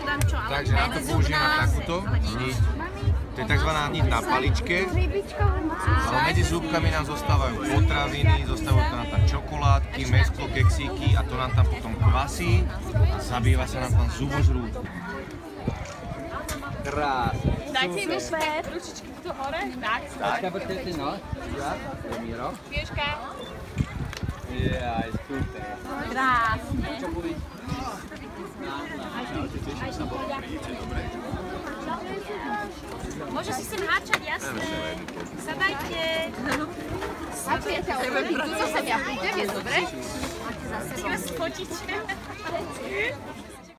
Takže na to použijeme takúto niť. To je tzv. Niť na paličke. Ale medzi zúbkami nám zostávajú potraviny, zostávajú tam čokoládky, mäsko, keksíky a to nám tam potom kvasí a zabýva sa nám tam zubožrút. Krásne. Dajte mi späť ručičky tu hore. Tak. Tačka, počkajte, no. Ja, Miro. Pieška. Jaj, super. Krásne. Čo bude? Môže si sem háčať, jasné. Sadajte. Sadajte, ale tu sa sem ja prídem, je dobre? Máte za sebou. Chceme si fotiť.